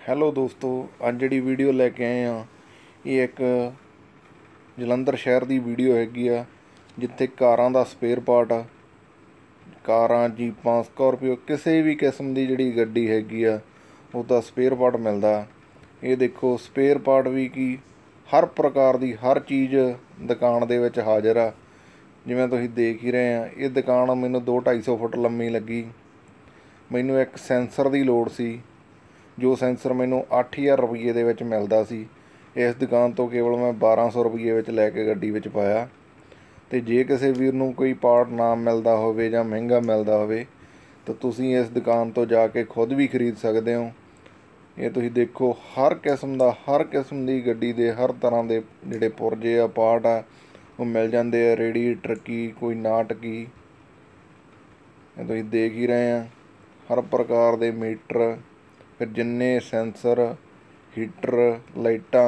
Hello ਦੋਸਤੋ, ਅੱਜ ਜਿਹੜੀ ਵੀਡੀਓ ਲੈ ਕੇ ਆਏ ਆ ਇਹ ਇੱਕ ਜਲੰਧਰ ਸ਼ਹਿਰ ਦੀ ਵੀਡੀਓ ਹੈਗੀ ਆ, ਜਿੱਥੇ ਕਾਰਾਂ ਦਾ ਸਪੇਅਰ ਪਾਰਟ, ਕਾਰਾਂ, ਜੀਪਾਂ, ਸਕਾਰਪੀਓ, ਕਿਸੇ ਵੀ ਕਿਸਮ ਦੀ ਜਿਹੜੀ ਗੱਡੀ ਹੈਗੀ ਆ ਉਹਦਾ ਸਪੇਅਰ ਪਾਰਟ ਮਿਲਦਾ। ਇਹ ਦੇਖੋ, ਸਪੇਅਰ ਪਾਰਟ ਵੀ ਕੀ, ਹਰ ਪ੍ਰਕਾਰ ਦੀ ਹਰ ਚੀਜ਼ ਦੁਕਾਨ ਦੇ ਵਿੱਚ ਹਾਜ਼ਰ ਆ। ਜਿਵੇਂ ਤੁਸੀਂ ਦੇਖ ਹੀ ਰਹੇ ਆ, ਇਹ ਦੁਕਾਨ ਮੈਨੂੰ 200-250 ਫੁੱਟ ਲੰਮੀ ਲੱਗੀ। ਮੈਨੂੰ ਇੱਕ ਸੈਂਸਰ ਦੀ ਲੋੜ ਸੀ, ਜੋ ਸੈਂਸਰ ਮੈਨੂੰ 8000 ਰੁਪਈਏ ਦੇ ਵਿੱਚ ਮਿਲਦਾ ਸੀ। ਇਸ ਦੁਕਾਨ ਤੋਂ ਕੇਵਲ ਮੈਂ 1200 ਰੁਪਈਏ ਵਿੱਚ ਲੈ ਕੇ ਗੱਡੀ ਵਿੱਚ ਪਾਇਆ। ਅਤੇ ਜੇ ਕਿਸੇ ਵੀਰ ਨੂੰ ਕੋਈ ਪਾਰਟ ਨਾ ਮਿਲਦਾ ਹੋਵੇ ਜਾਂ ਮਹਿੰਗਾ ਮਿਲਦਾ ਹੋਵੇ ਤਾਂ ਤੁਸੀਂ ਇਸ ਦੁਕਾਨ ਤੋਂ ਜਾ ਕੇ ਖੁਦ ਵੀ ਖਰੀਦ ਸਕਦੇ ਹੋ। ਇਹ ਤੁਸੀਂ ਦੇਖੋ, ਹਰ ਕਿਸਮ ਦੀ ਗੱਡੀ ਦੇ ਹਰ ਤਰ੍ਹਾਂ ਦੇ ਜਿਹੜੇ ਪੁਰਜੇ ਆ, ਪਾਰਟ ਆ, ਉਹ ਮਿਲ ਜਾਂਦੇ ਆ। ਰੇਡੀਏਟਰ ਕੀ, ਕੋਈ ਨਾਟ ਕੀ, ਇਹ ਤੁਸੀਂ ਦੇਖ ਹੀ ਰਹੇ ਆ। ਹਰ ਪ੍ਰਕਾਰ ਦੇ ਮੀਟਰ, ਫਿਰ ਜਿੰਨੇ ਸੈਂਸਰ, ਹੀਟਰ, ਲਾਈਟਾਂ,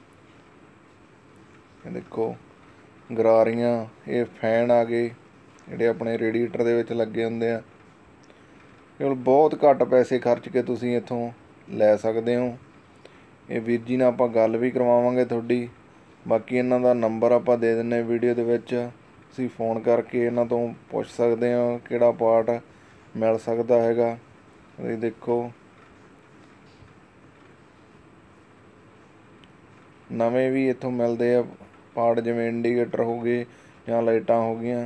ਇਹ ਦੇਖੋ ਗਰਾਰੀਆਂ, ਇਹ ਫੈਨ ਆ ਗਏ ਜਿਹੜੇ ਆਪਣੇ ਰੇਡੀਏਟਰ ਦੇ ਵਿੱਚ ਲੱਗੇ ਹੁੰਦੇ ਆ। ਕੇਵਲ ਬਹੁਤ ਘੱਟ ਪੈਸੇ ਖਰਚ ਕੇ ਤੁਸੀਂ ਇੱਥੋਂ ਲੈ ਸਕਦੇ ਹੋ। ਇਹ ਵੀਰ ਜੀ ਨਾਲ ਆਪਾਂ ਗੱਲ ਵੀ ਕਰਵਾਵਾਂਗੇ ਤੁਹਾਡੀ। ਬਾਕੀ ਇਹਨਾਂ ਦਾ ਨੰਬਰ ਆਪਾਂ ਦੇ ਦਿੰਦੇ ਵੀਡੀਓ ਦੇ ਵਿੱਚ, ਤੁਸੀਂ ਫ਼ੋਨ ਕਰਕੇ ਇਹਨਾਂ ਤੋਂ ਪੁੱਛ ਸਕਦੇ ਹੋ ਕਿਹੜਾ ਪਾਰਟ ਮਿਲ ਸਕਦਾ ਹੈਗਾ। ਤੁਸੀਂ ਦੇਖੋ, ਨਵੇਂ ਵੀ ਇੱਥੋਂ ਮਿਲਦੇ ਆ ਪਾਰਟ, ਜਿਵੇਂ ਇੰਡੀਕੇਟਰ ਹੋ ਗਏ ਜਾਂ ਲਾਈਟਾਂ ਹੋ ਗਈਆਂ।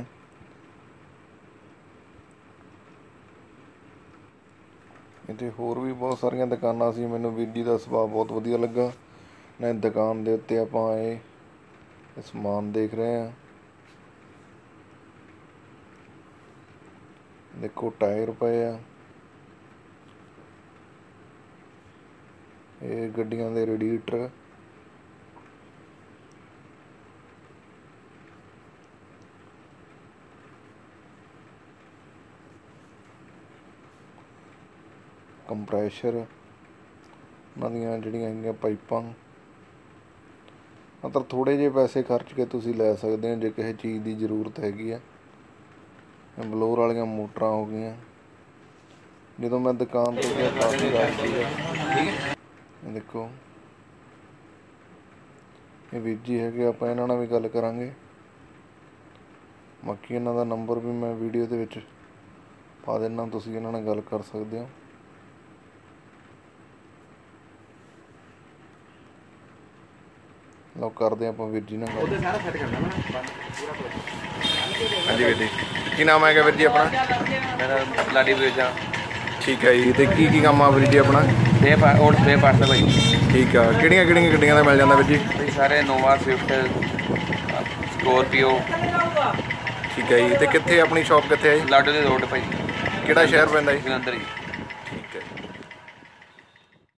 ਇੱਥੇ ਹੋਰ ਵੀ ਬਹੁਤ ਸਾਰੀਆਂ ਦੁਕਾਨਾਂ ਸੀ। ਮੈਨੂੰ ਵੀਰ ਜੀ ਦਾ ਸੁਭਾਅ ਬਹੁਤ ਵਧੀਆ ਲੱਗਾ। ਮੈਂ ਦੁਕਾਨ ਦੇ ਉੱਤੇ ਆਪਾਂ ਆਏ, ਸਮਾਨ ਦੇਖ ਰਹੇ ਹਾਂ। ਦੇਖੋ ਟਾਇਰ ਪਏ ਆ, ਇਹ ਗੱਡੀਆਂ ਦੇ ਰੇਡੀਏਟਰ, ਕੰਪਰੈਸ਼ਰ, ਉਹਨਾਂ ਦੀਆਂ ਜਿਹੜੀਆਂ ਹੈਗੀਆਂ ਪਾਈਪਾਂ। ਮਤਲਬ ਥੋੜ੍ਹੇ ਜਿਹੇ ਪੈਸੇ ਖਰਚ ਕੇ ਤੁਸੀਂ ਲੈ ਸਕਦੇ ਹੋ ਜੇ ਕਿਸੇ ਚੀਜ਼ ਦੀ ਜ਼ਰੂਰਤ ਹੈਗੀ ਆ। ਬਲੋਰ ਵਾਲੀਆਂ ਮੋਟਰਾਂ ਹੋ ਗਈਆਂ। ਜਦੋਂ ਮੈਂ ਦੁਕਾਨ ਤੋਂ ਗਿਆ ਕਾਫੀ ਰਸ਼ ਸੀਗਾ। ਦੇਖੋ, ਇਹ ਵੀਰ ਜੀ ਹੈਗੇ, ਆਪਾਂ ਇਹਨਾਂ ਨਾਲ ਵੀ ਗੱਲ ਕਰਾਂਗੇ। ਬਾਕੀ ਇਹਨਾਂ ਦਾ ਨੰਬਰ ਵੀ ਮੈਂ ਵੀਡੀਓ ਦੇ ਵਿੱਚ ਪਾ ਦਿੰਦਾ, ਤੁਸੀਂ ਇਹਨਾਂ ਨਾਲ ਗੱਲ ਕਰ ਸਕਦੇ ਹੋ। ਲਓ ਕਰਦੇ ਆਪਾਂ ਵੀਰ ਜੀ ਨਾਲ ਗੱਲ। ਹਾਂਜੀ ਵੀਰ ਜੀ, ਕੀ ਨਾਮ ਹੈਗਾ ਵੀਰ ਜੀ ਆਪਣਾ? ਮੇਰਾ ਲਾਡੀ ਬੇਜਾ। ਠੀਕ ਹੈ ਜੀ। ਅਤੇ ਕੀ ਕੰਮ ਆ ਵੀਰ ਜੀ ਆਪਣਾ? ਸਪੇਅਰ ਪਾਰਟ ਦਾ ਭਾਈ। ਠੀਕ ਆ। ਕਿਹੜੀਆਂ ਗੱਡੀਆਂ ਦਾ ਮਿਲ ਜਾਂਦਾ ਵੀਰ ਜੀ? ਸਾਰੇ ਨੋਵਾ, ਸਵਿਫਟ, ਸਕੋਰਪੀਓ। ਠੀਕ ਹੈ ਜੀ। ਅਤੇ ਕਿੱਥੇ ਆਪਣੀ ਸ਼ੌਪ ਕਿੱਥੇ ਹੈ ਜੀ? ਲਾਡੋ ਦੇ ਰੋਡ ਭਾਈ। ਕਿਹੜਾ ਸ਼ਹਿਰ ਪੈਂਦਾ ਜੀ? ਜਲੰਧਰ ਜੀ।